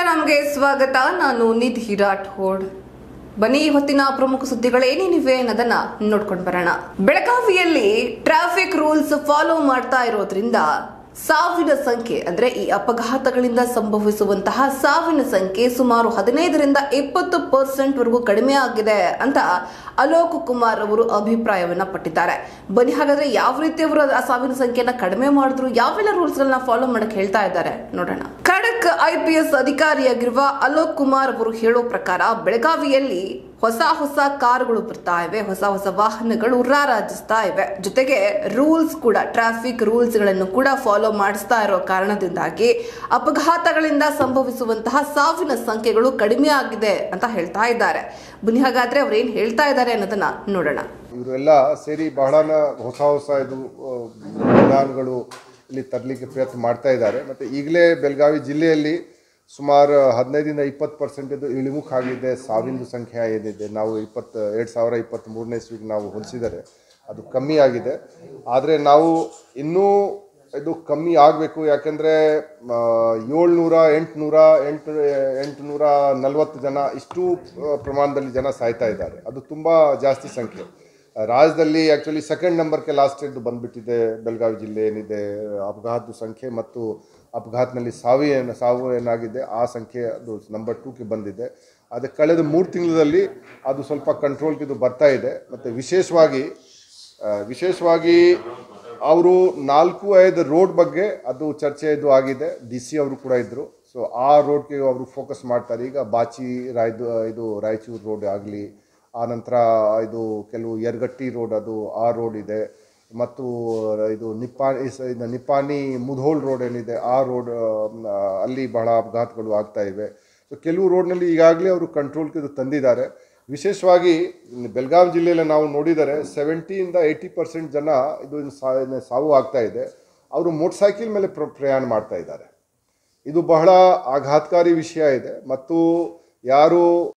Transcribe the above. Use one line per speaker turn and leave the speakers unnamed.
ನಮಗೆ ಸ್ವಾಗತ. ನಾನು ನಿಧಿ ರಾಠೋಡ್. ಬನ್ನಿ, ಹೊತ್ತಿನ ಪ್ರಮುಖ ಸುದ್ದಿಗಳೇನೇನಿವೆ ಅನ್ನೋದನ್ನ ನೋಡ್ಕೊಂಡು ಬರೋಣ. ಬೆಳಗಾವಿಯಲ್ಲಿ ಟ್ರಾಫಿಕ್ ರೂಲ್ಸ್ ಫಾಲೋ ಮಾಡ್ತಾ ಇರೋದ್ರಿಂದ ಸಾವಿನ ಸಂಖ್ಯೆ ಅಂದ್ರೆ ಈ ಅಪಘಾತಗಳಿಂದ ಸಂಭವಿಸುವಂತಹ ಸಾವಿನ ಸಂಖ್ಯೆ ಸುಮಾರು 15ರಿಂದ 20% ವರೆಗೂ ಕಡಿಮೆ ಆಗಿದೆ ಅಂತ ಅಲೋಕ್ ಕುಮಾರ್ ಅವರು ಅಭಿಪ್ರಾಯವನ್ನ ಪಟ್ಟಿದ್ದಾರೆ. ಬನ್ನಿ, ಹಾಗಾದ್ರೆ ಯಾವ ರೀತಿ ಅವರು ಆ ಸಾವಿನ ಸಂಖ್ಯೆಯನ್ನ ಕಡಿಮೆ ಮಾಡಿದ್ರು, ಯಾವೆಲ್ಲ ರೂಲ್ಸ್ ಗಳನ್ನ ಫಾಲೋ ಮಾಡಕ್ ಹೇಳ್ತಾ ಇದ್ದಾರೆ ನೋಡೋಣ. ಖಡಕ್ IPS ಅಧಿಕಾರಿಯಾಗಿರುವ ಅಲೋಕ್ ಕುಮಾರ್ ಅವರು ಹೇಳೋ ಪ್ರಕಾರ ಬೆಳಗಾವಿಯಲ್ಲಿ ಹೊಸ ಕಾರುಗಳು ಬರ್ತಾ ಇವೆ, ಹೊಸ ವಾಹನಗಳು ರಾರಾಜಿಸ್ತಾ ಇವೆ. ಜೊತೆಗೆ ರೂಲ್ಸ್ ಕೂಡ, ಟ್ರಾಫಿಕ್ ರೂಲ್ಸ್ ಗಳನ್ನು ಕೂಡ ಫಾಲೋ ಮಾಡಿಸ್ತಾ ಇರೋ ಕಾರಣದಿಂದಾಗಿ ಅಪಘಾತಗಳಿಂದ ಸಂಭವಿಸುವಂತಹ ಸಾವಿನ ಸಂಖ್ಯೆಗಳು ಕಡಿಮೆ ಆಗಿದೆ ಅಂತ ಹೇಳ್ತಾ ಇದ್ದಾರೆ. ಬನ್ನಿ, ಹಾಗಾದ್ರೆ ಅವ್ರು ಏನ್ ಹೇಳ್ತಾ ಇದ್ದಾರೆ ಅನ್ನೋದನ್ನ ನೋಡೋಣ.
ಇವರೆಲ್ಲ ಸೇರಿ ಬಹಳ ಹೊಸ ಇದು ವಿಧಾನಗಳು ಇಲ್ಲಿ ತರಲಿಕ್ಕೆ ಪ್ರಯತ್ನ ಮಾಡ್ತಾ ಇದ್ದಾರೆ. ಮತ್ತು ಈಗಲೇ ಬೆಳಗಾವಿ ಜಿಲ್ಲೆಯಲ್ಲಿ ಸುಮಾರು 15ರಿಂದ 20% ಇಳಿಮುಖ ಆಗಿದೆ ಸಾವಿನ ಸಂಖ್ಯೆ ಏನಿದೆ. ನಾವು 2023ನೇ ಇಸ್ವಿಗೆ ನಾವು ಹೋಲಿಸಿದರೆ ಅದು ಕಮ್ಮಿ ಆಗಿದೆ. ಆದರೆ ನಾವು ಇನ್ನೂ ಇದು ಕಮ್ಮಿ ಆಗಬೇಕು. ಯಾಕೆಂದರೆ 840 ಜನ ಇಷ್ಟು ಪ್ರಮಾಣದಲ್ಲಿ ಜನ ಸಾಯ್ತಾ ಇದ್ದಾರೆ. ಅದು ತುಂಬ ಜಾಸ್ತಿ ಸಂಖ್ಯೆ. ರಾಜ್ಯದಲ್ಲಿ ಆ್ಯಕ್ಚುಲಿ ಸೆಕೆಂಡ್ ನಂಬರ್ಗೆ ಲಾಸ್ಟ್ ಇದು ಬಂದುಬಿಟ್ಟಿದೆ. ಬೆಳಗಾವಿ ಜಿಲ್ಲೆ ಏನಿದೆ ಅಪಘಾತದ ಸಂಖ್ಯೆ ಮತ್ತು ಅಪಘಾತದಲ್ಲಿ ಸಾವು ಏನಾಗಿದೆ ಆ ಸಂಖ್ಯೆ ಅದು ನಂಬರ್ 2ಗೆ ಬಂದಿದೆ. ಅದಕ್ಕೆ ಕಳೆದ 3 ತಿಂಗಳಲ್ಲಿ ಅದು ಸ್ವಲ್ಪ ಕಂಟ್ರೋಲ್ಗೆ ಇದು ಬರ್ತಾ ಇದೆ. ಮತ್ತು ವಿಶೇಷವಾಗಿ ಅವರು 4-5 ರೋಡ್ ಬಗ್ಗೆ ಅದು ಚರ್ಚೆ ಇದು ಆಗಿದೆ. DC ಅವರು ಕೂಡ ಇದ್ದರು. ಸೊ ಆ ರೋಡ್ಗೆ ಅವರು ಫೋಕಸ್ ಮಾಡ್ತಾರೆ. ಈಗ ಬಾಚಿ ಇದು ರಾಯಚೂರು ರೋಡ್ ಆಗಲಿ, ಆನಂತರ ಇದು ಕೆಲವು ಯರಗಟ್ಟಿ ರೋಡ್ ಅದು ಆ ರೋಡ್ ಇದೆ, ಮತ್ತು ಇದು ನಿಪ್ಪಾಣಿ ಮುಧೋಲ್ ರೋಡ್ ಏನಿದೆ ಆ ರೋಡ್ ಅಲ್ಲಿ ಬಹಳ ಅಪಘಾತಗಳು ಆಗ್ತಾ ಇವೆ. ಸೊ ಕೆಲವು ರೋಡ್ನಲ್ಲಿ ಈಗಾಗಲೇ ಅವರು ಕಂಟ್ರೋಲ್ಗೆ ಇದು ತಂದಿದ್ದಾರೆ. ವಿಶೇಷವಾಗಿ ಬೆಳಗಾವಿ ಜಿಲ್ಲೆಯಲ್ಲಿ ನಾವು ನೋಡಿದರೆ 70ರಿಂದ 80% ಜನ ಇದು ಸಾವು ಆಗ್ತಾ ಇದೆ. ಅವರು ಮೋಟರ್ ಸೈಕಲ್ ಮೇಲೆ ಪ್ರಯಾಣ ಮಾಡ್ತಾ ಇದ್ದಾರೆ. ಇದು ಬಹಳ ಆಘಾತಕಾರಿ ವಿಷಯ ಇದೆ. ಮತ್ತು ಯಾರು